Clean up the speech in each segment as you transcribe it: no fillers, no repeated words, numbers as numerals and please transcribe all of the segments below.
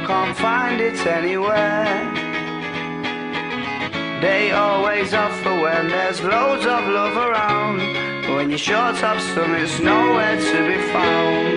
can't find it anywhere. They always offer when there's loads of love around, but when you're short of some, it's nowhere to be found.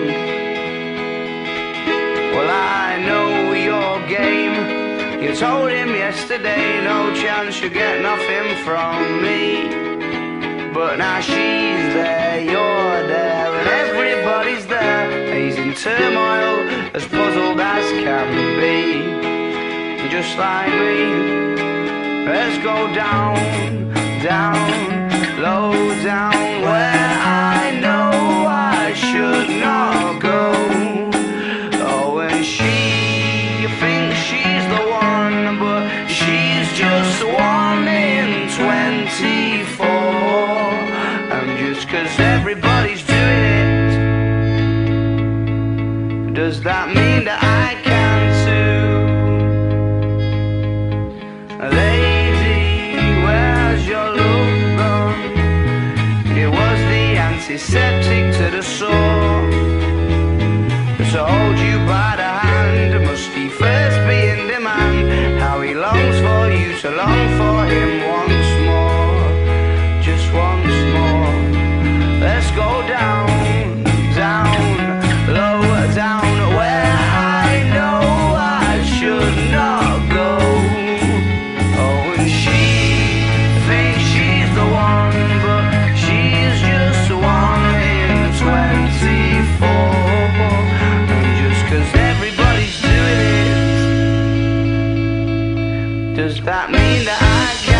Well, I know your game. You told him yesterday, no chance you get nothing from me. But now she's there, you're there, and everybody's there. He's in turmoil, as puzzled as can be. Just like me, let's go down, down, low down, where I know I should not go. Oh, and she thinks she's the one, but she's just 1 in 24. And just 'cause everybody's doing it, does that mean that I can too? Lady, where's your love gone? It was the antiseptic to the sore. To hold you by the hand, must he first be in demand? How he longs for you to long for him once more, just once more. Let's go down, down, low down, where I know I should not go. Oh, and she thinks she's the one, but she's just 1 in 24. And just 'cause everybody's doing it, does that mean that I can?